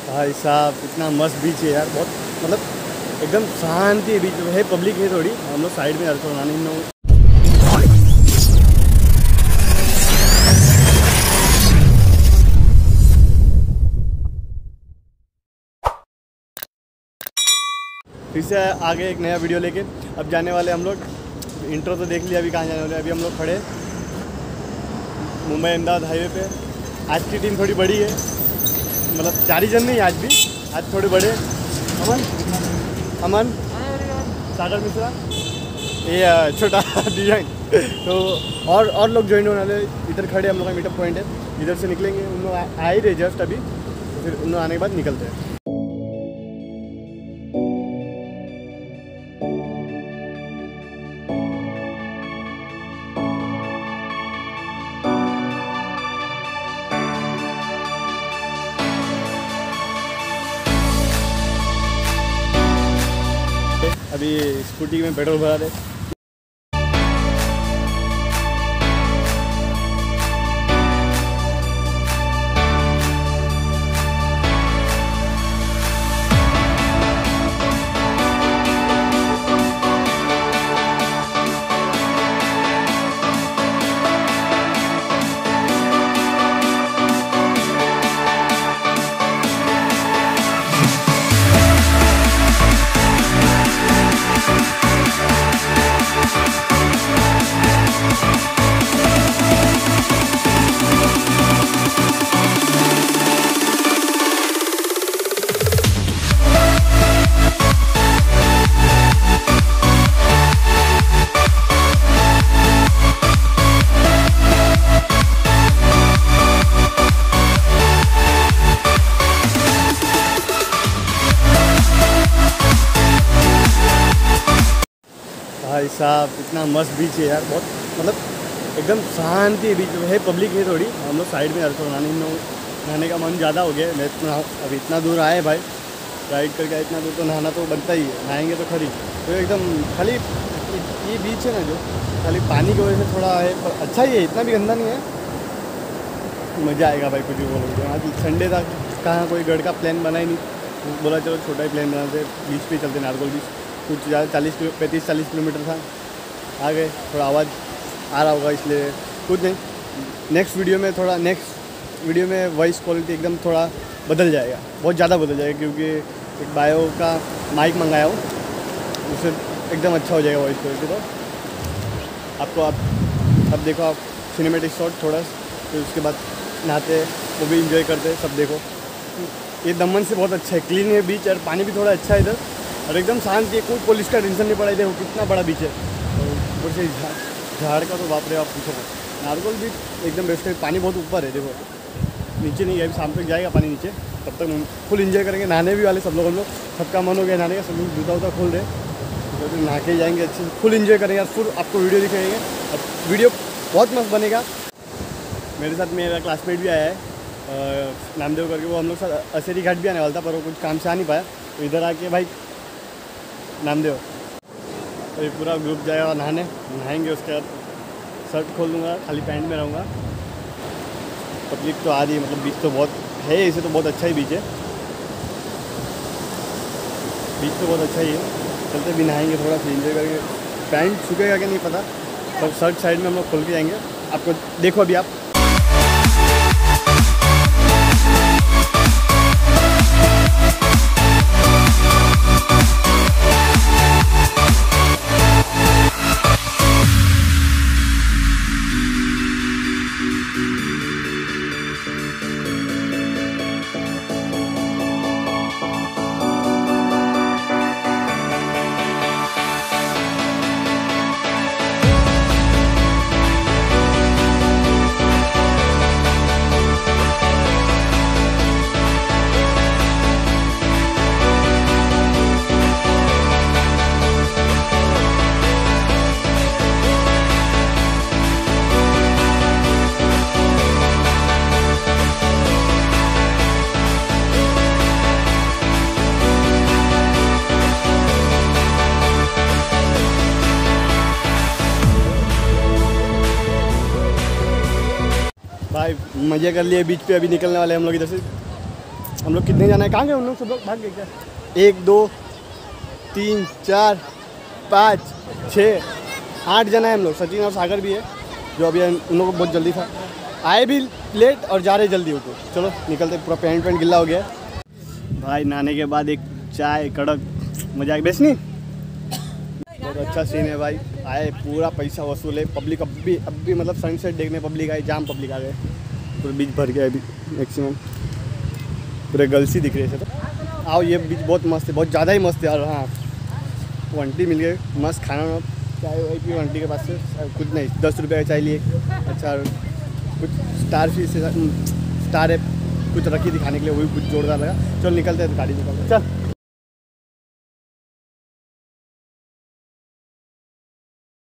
भाई साहब इतना मस्त बीच है यार, बहुत मतलब एकदम शांति है। बीच है, पब्लिक है थोड़ी, हम लोग साइड में तो नहीं नो। फिर से आगे एक नया वीडियो लेके अब जाने वाले हम लोग। इंट्रो तो देख लिया, अभी कहाँ जाने वाले। अभी हम लोग खड़े मुंबई अहमदाबाद हाईवे पे। आज की टीम थोड़ी बड़ी है, मतलब 4 ही जन नहीं आज भी, आज थोड़े बड़े। अमन सागर मिश्रा, ये छोटा डिजाइन तो और लोग ज्वाइन होने वाले। इधर खड़े हम लोग का मीटअप पॉइंट है, इधर से निकलेंगे। उन लोग आ ही रहे जस्ट अभी, तो फिर उन लोग आने के बाद निकलते हैं। अभी स्कूटी में पेट्रोल भरा दे। भाई साहब इतना मस्त बीच है यार, बहुत मतलब एकदम शांति है। बीच है, पब्लिक है थोड़ी, हम लोग साइड में तो नहाने का मन ज़्यादा हो गया। मैं अभी इतना दूर आए भाई, राइड करके इतना दूर तो नहाना तो बनता ही है, नहाएंगे तो खरी। तो एकदम खाली ये बीच है ना, जो खाली पानी की वजह से थोड़ा है, पर अच्छा ही है, इतना भी गंदा नहीं है। मज़ा आएगा भाई, कुछ भी बोलोगे। आज संडे था, कहाँ कोई गढ़ का प्लान बना ही नहीं, बोला चलो छोटा ही प्लान बनाते, बीच पे चलते, नारकोल बीच। कुछ ज़्यादा 35-40 किलोमीटर था, आ गए। थोड़ा आवाज़ आ रहा होगा इसलिए कुछ नहीं। नेक्स्ट वीडियो में वॉइस क्वालिटी एकदम थोड़ा बदल जाएगा, बहुत ज़्यादा बदल जाएगा, क्योंकि एक बायो का माइक मंगाया हूँ, उससे एकदम अच्छा हो जाएगा वॉइस क्वालिटी। तो आपको अब देखो आप सिनेमेटिक शॉट थोड़ा, फिर उसके बाद नहाते वो भी इंजॉय करते, सब देखो। ये दमन से बहुत अच्छा है, क्लीन है बीच, और पानी भी थोड़ा अच्छा है इधर, और एकदम शांत है, कोई पुलिस का टेंशन नहीं पड़ा। देखो कितना बड़ा बीच है, और ऊपर से झाड़ का तो बाप रे आप पूछो। नारकोल बीच एकदम बेस्ट है, पानी बहुत ऊपर है, देखो नीचे नहीं है। शाम तक जाएगा पानी नीचे, तब तक फुल इंजॉय करेंगे। नहाने भी वाले सब लोग, हम लोग सबका मन हो गया नहाने का, सब लोग जूता उता खोल रहे, तो फिर नहा के जाएंगे, अच्छे फुल इंजॉय करेंगे। फुल आपको वीडियो दिखाएंगे, और वीडियो बहुत मस्त बनेगा। मेरे साथ मेरा क्लासमेट भी आया है नामदेव करके, वो हम लोग साथ असेरी घाट भी आने वाला था, पर वो कुछ काम से आ नहीं पाया, तो इधर आके भाई नामदेव तो ये पूरा ग्रुप जाएगा नहाएंगे। उसके बाद शर्ट खोल दूँगा, खाली पैंट में रहूँगा। पब्लिक तो आ रही है, मतलब बीच तो बहुत है, इसे तो बहुत अच्छा ही बीच है, बीच तो बहुत अच्छा ही है। चलते भी नहाएंगे, थोड़ा सा इंजॉय करेंगे। पैंट सूखेगा क्या नहीं पता, पर शर्ट साइड में हम लोग खोल के जाएंगे। आपको देखो अभी आप भाई मज़े कर लिए बीच पे। अभी निकलने वाले हम लोग इधर से, हम लोग कितने जाना है, कहाँ गए उन लोग, सब लोग भाग गए क्या? 1 2 3 4 5 6 8 जना है हम लोग। सचिन और सागर भी है जो अभी उन लोगों को बहुत जल्दी था, आए भी लेट और जा रहे जल्दी होते। चलो निकलते, पूरा पैंट गिल्ला हो गया भाई। नहाने के बाद एक चाय कड़क मजा आ, बेचनी बहुत अच्छा सीन है भाई। आए पूरा पैसा वसूल है। पब्लिक अब भी मतलब सनसेट देखने पब्लिक आई, जाम पब्लिक आ गए, पूरे बीच भर गया अभी मैक्सिमम, पूरे गर्ल्स ही दिख रहे थे। तो आओ, ये बीच बहुत मस्त है, बहुत ज़्यादा ही मस्त है यार। हाँ वो आंटी मिल गए, मस्त खाना चाय वाई पी आंटी के पास से, कुछ नहीं 10 रुपये का चाय लिए। अच्छा कुछ स्टार फिश स्टार है कुछ रखी थी खाने के लिए, वो भी कुछ जोरदार लगा। चल निकलते हैं, गाड़ी निकलते चल।